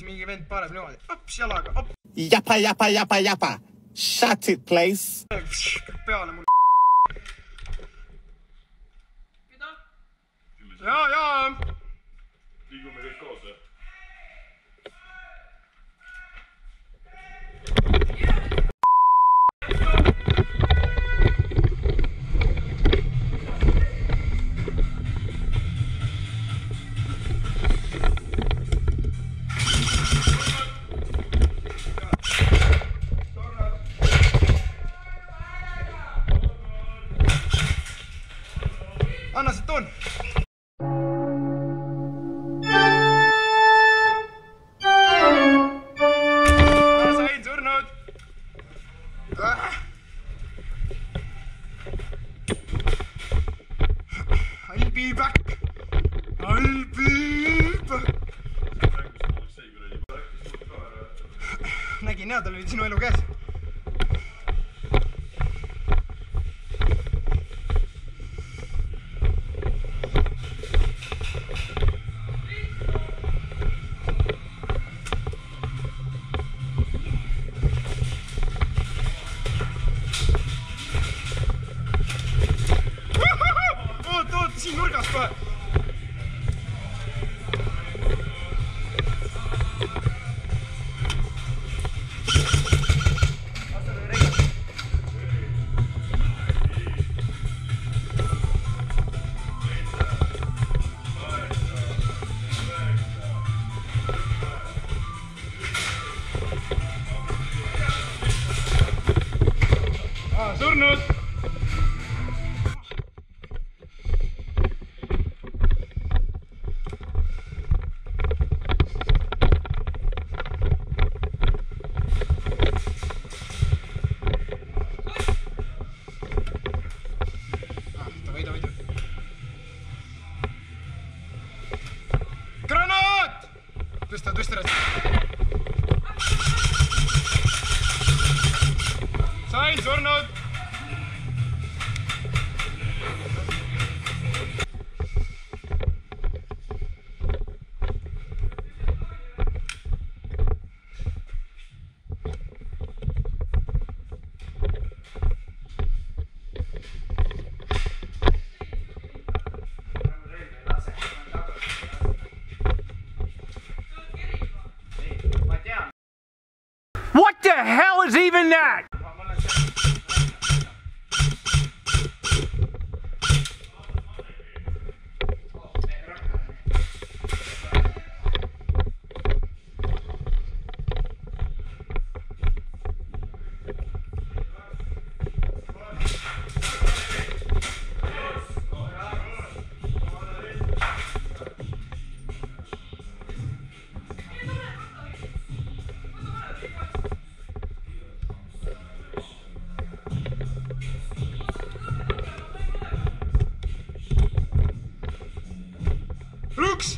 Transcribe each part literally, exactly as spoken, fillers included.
mingi vend paneb niimoodi. Ops, jalaga, op. Japa, japa, japa, japa. Shut it, place. Peale mul. Jaa, jaa. Liigume kõik koos, jah? Anna see toon. Ma sain surnud. I'll be back. I'll be back. Nägin jah, tal oli sinu elu käes. Siin nurgas kohe. Ah, surnud. Granaat! Tõsta, tõsta rätt. Sain surnud. What the hell is even that? Luks!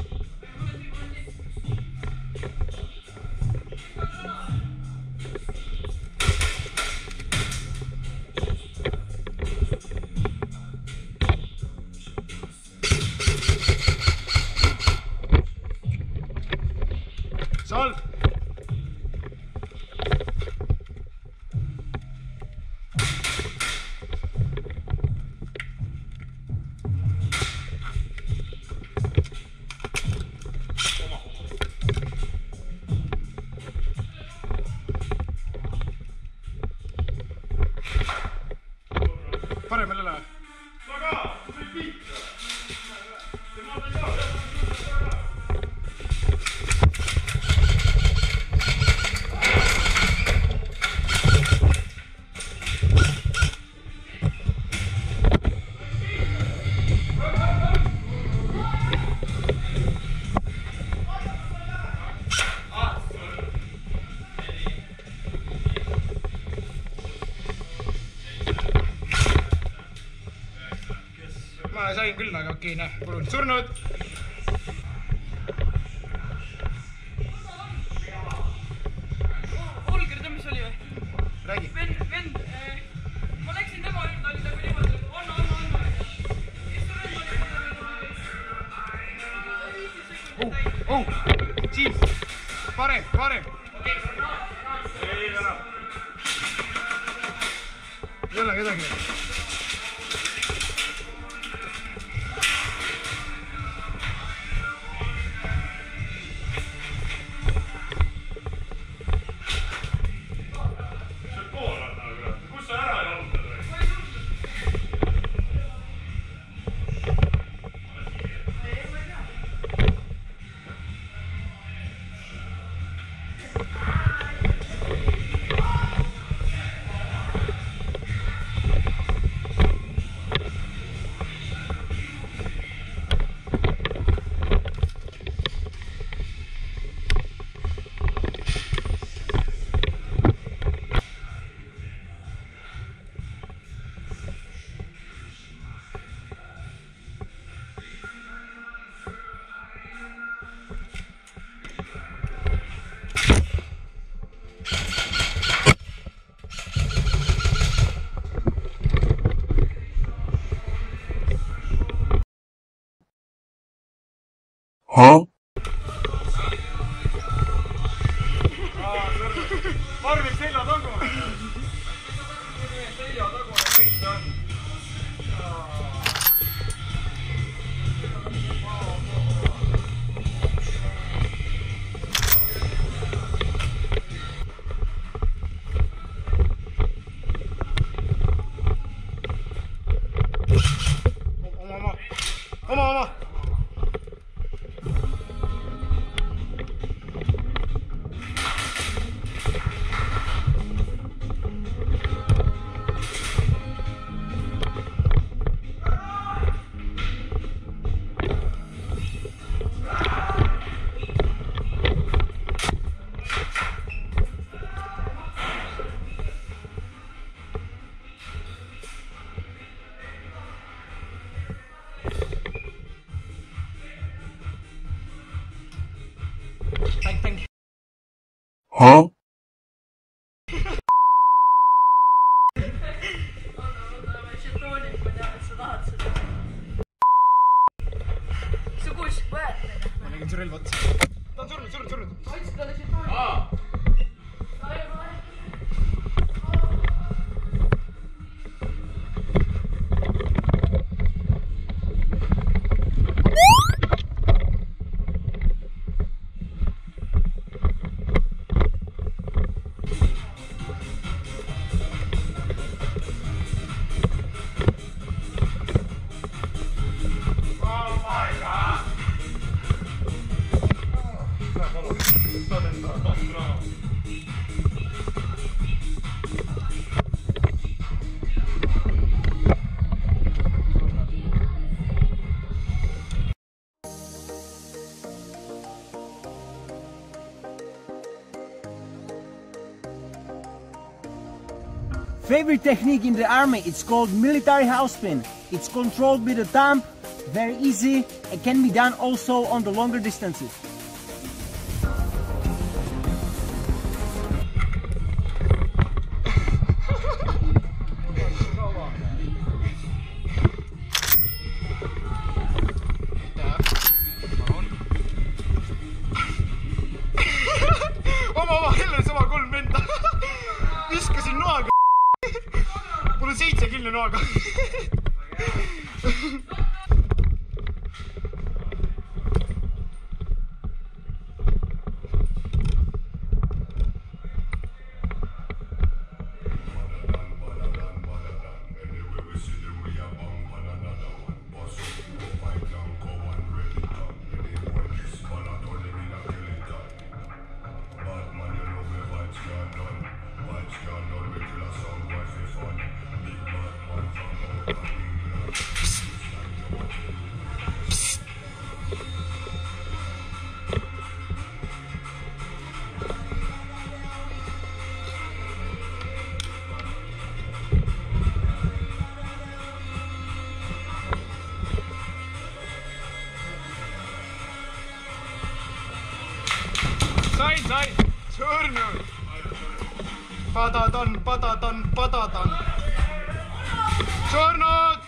Salv! Paremale lähe. Taga! See on piit! Tema ta ka! Ma sain küll, aga okei, näe, palun. Surnud! Holger, ta mis oli või? Räägi. Vend, vend, ma läksin tema juurde, oli ta kui niimoodi, anna, anna, anna. Ja siis ta vend oli, Oh, oh, siin, pare. Kaarem, Kaarem. Ei täna. Ei ole kedagi. Huh? Marvin selja tagu. Selja tagu on võit on. Oma, oma. Oma, oma. Huh? Su kus võet? Ma nägin su relva otsa. Ta on surnud, surnud, surnud. Ma ütlesin talle žetooni. Aa! Favorite technique in the army, it's called military house spin. It's controlled with a thumb, very easy. It can be done also on the longer distances. Oma, oma, jälle sama kolm venda. Viskasin noaga. Mul on seitse killi noaga. Sain, sain. Surnud. Padatan, padatan, padatan. Surnud.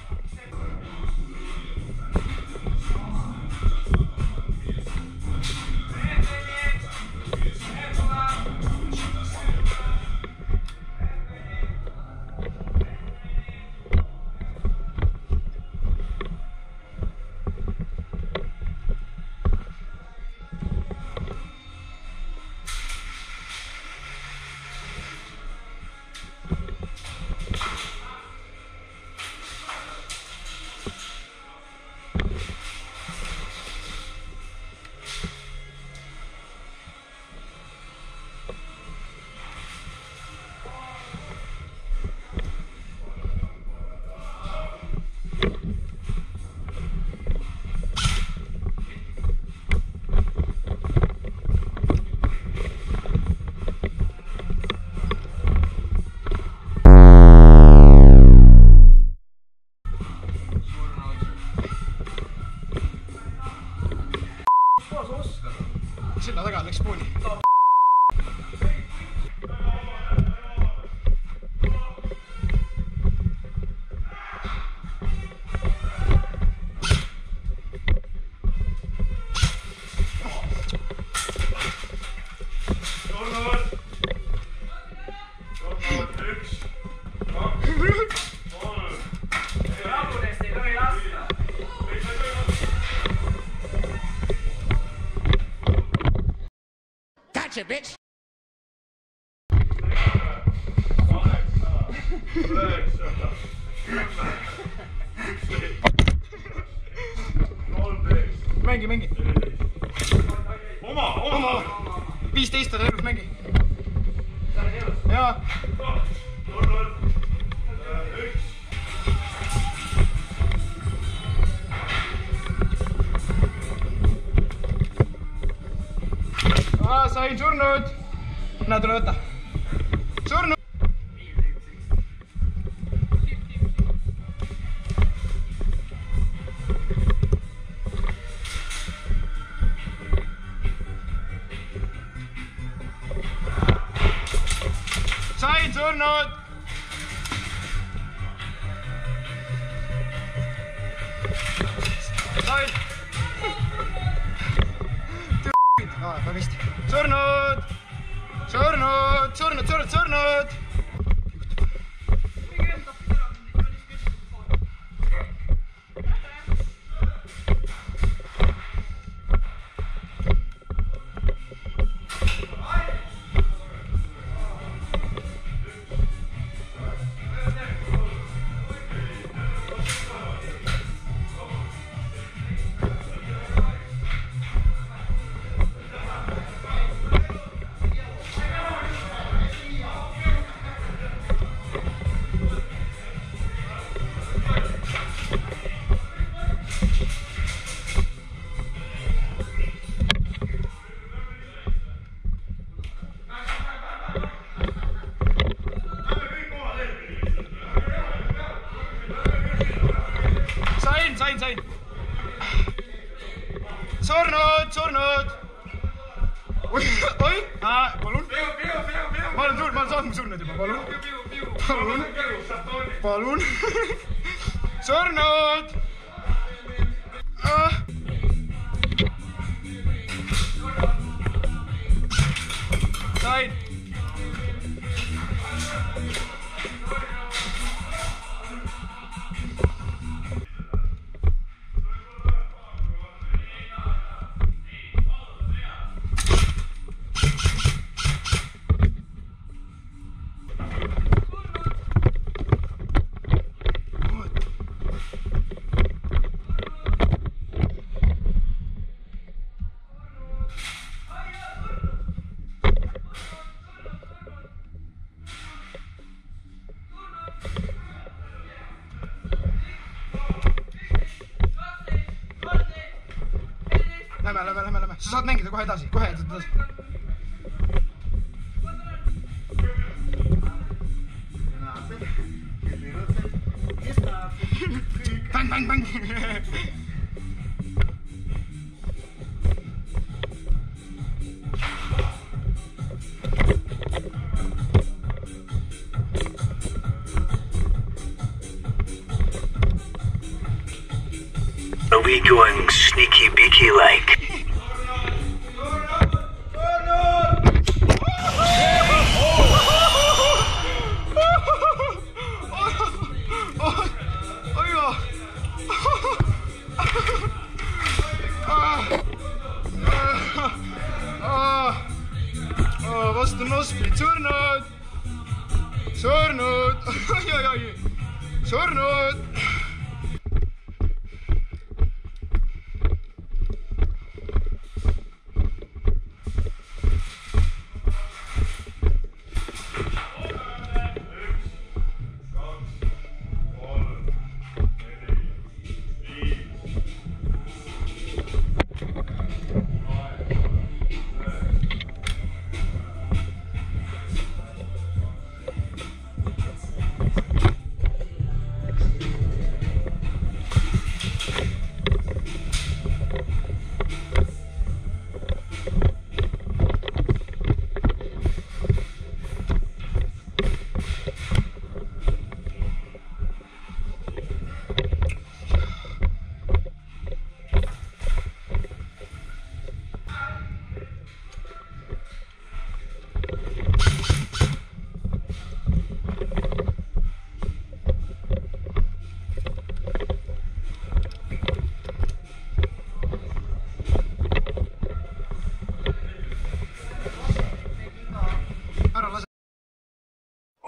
Gotcha, bitch. Mängi, mängi. Oma, oma. viisteist on elus, mängi. Jaa. Aa, sain surnud. Näe, tule võtta. Surnud. Sain surnud. Sain. Aa, väga hästi. Surnud. Surnud, surnud, surnud, surnud. Sain, sain, sain. Surnud, surnud. Oi, oi. Aa, palun. Ma olen surnud, ma olen saanud surnud juba, palun. Palun. Palun. Surnud. Sain. Lähme, lähme, lähme, lähme. Sa saad mängida kohe edasi, kohe edasi. Bang, bang, bang. Are we going sneaky beaky like? Vastu nosprit surnud. Surnud. Oi, oi, oi. Surnud.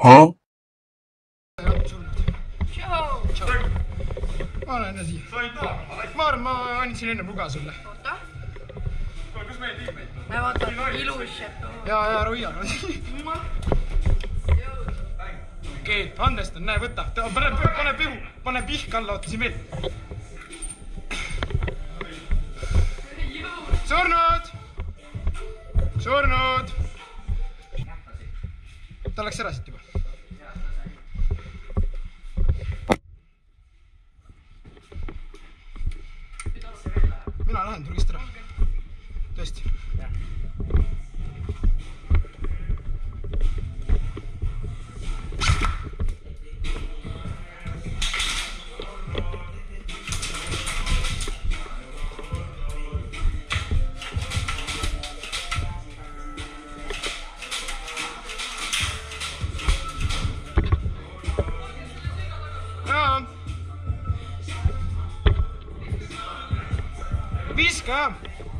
Huh? Ma olen enne siia. Ma arvan, ma andsin enne puga sulle. Oota. Kus meie tiimeid on? Me vaatan ilus. Ja, ja, Roia. Okei, andestan, näe, võta. Pane, pane pihu, pane pihk alla, oota siin veel. Surnud! Surnud! Ta läks ära siit juba. Mina lähen turgist ära. Tõesti. Viska!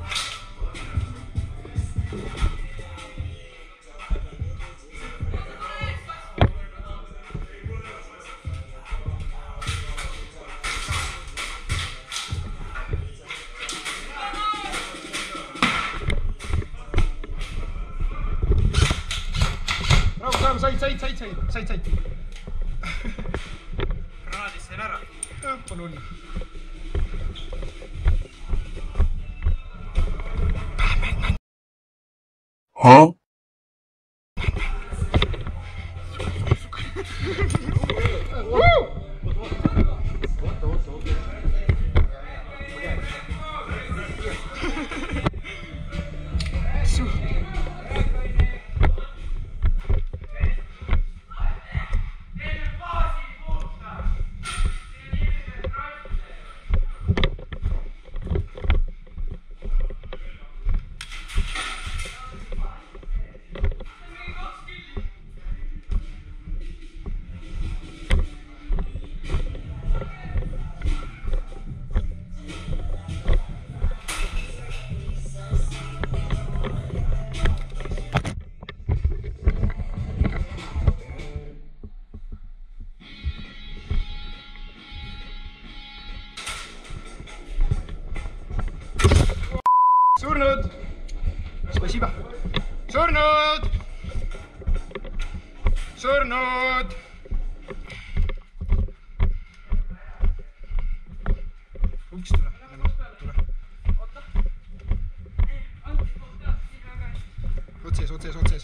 Rahu, rahu, said, said, said, said, said, said. Granaadis sain ära. Jah, pole hullu. Huh? Surnud! Spasiba! Surnud! Surnud! Uks tule, tule. Otsees, otsees, otsees.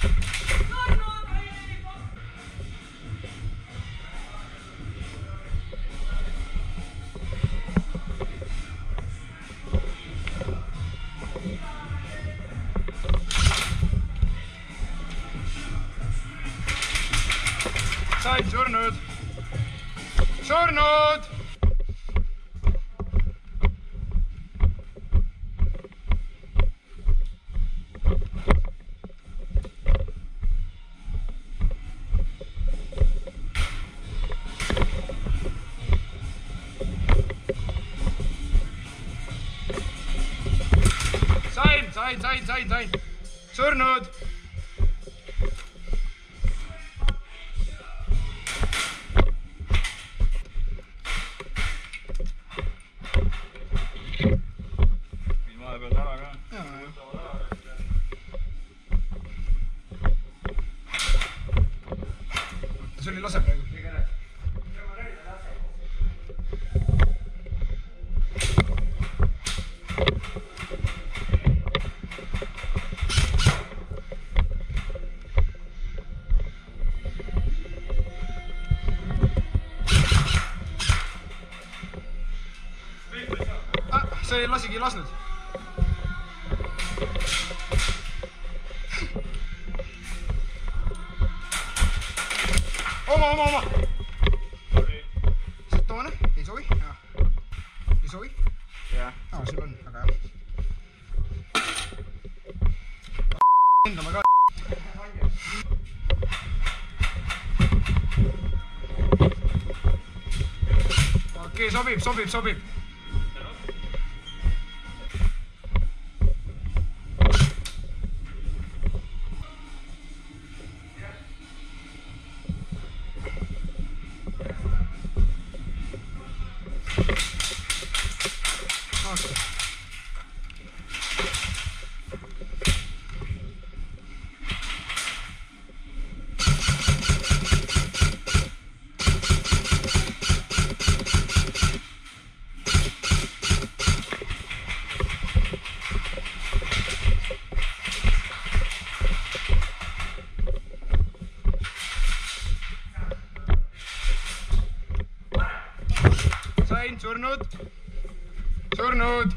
Said surnud! Surnud! Sain, sain, sain, sain, sain. Surnud! See oli lase praegu. Ah, see ei lasigi lasnud. Oma, oma, oma! Siit toone, ei soovi? Ei soovi? Jah. Aa, sul on, aga jah. Endama ka. Okei, sobib, sobib, sobib. surnud. Surnud.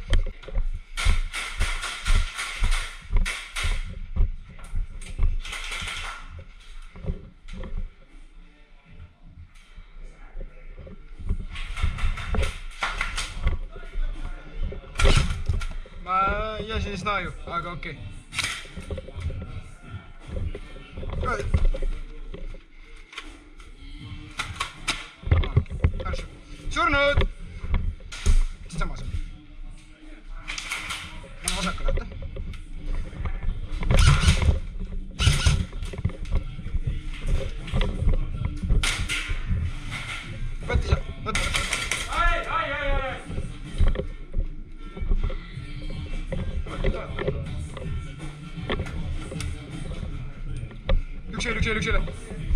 Ma jäsin snaju, aga okei. Surnud! Siin samas on. Ma vasakul ette. Võtti seal, võtta. Ai, ai, ai, ai. Üks üle, üks üle, üks üle.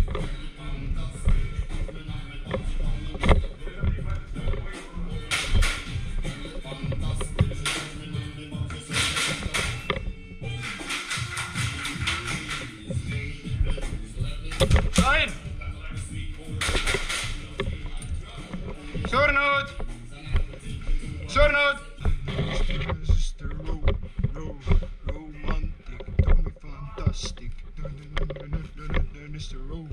Sain! Surnud! Surnud! Romantic, tell me fantastic. Mister Rowe.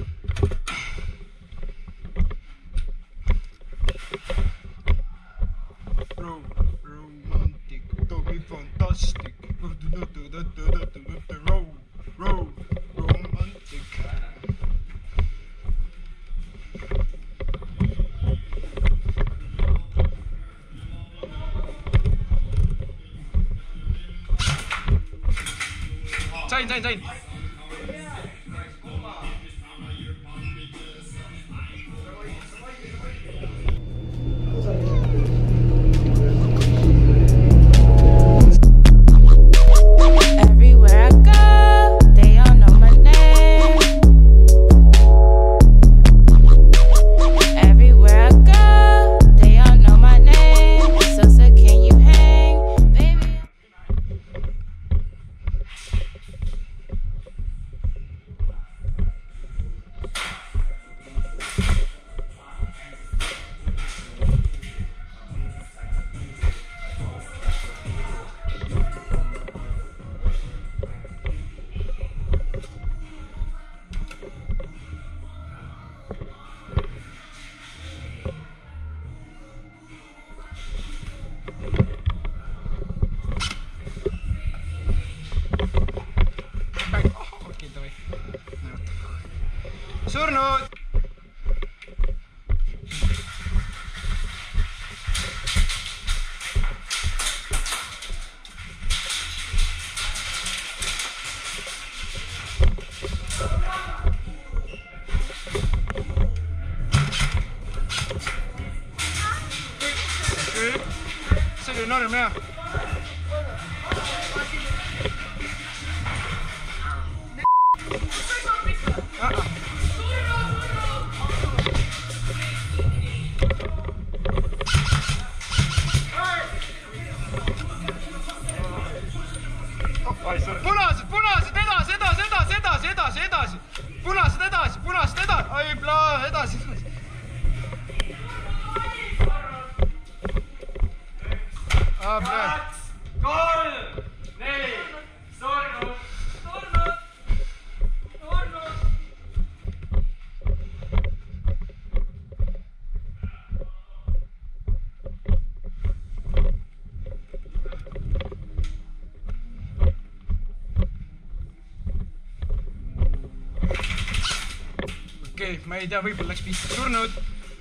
Rowe, romantic, tell me fantastic. Rowe, Rowe, romantic. Sain, sain, sain. Surnud! See oli norm, jah. Punased, punased, edasi, edasi, edasi, edasi, edasi, edasi. Punased edasi, punased edasi. Ai, plaa, edasi, edasi. Ah, plaa. Kolm, neli, surnud, surnud, surnud. Okei, ma ei tea, võib-olla läks pihta. Surnud.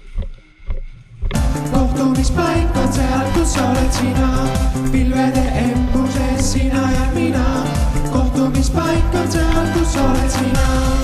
Kohtumispaik on seal, kus oled sina, pilvede embuses sina ja mina. Kohtumispaik on seal, kus oled sina.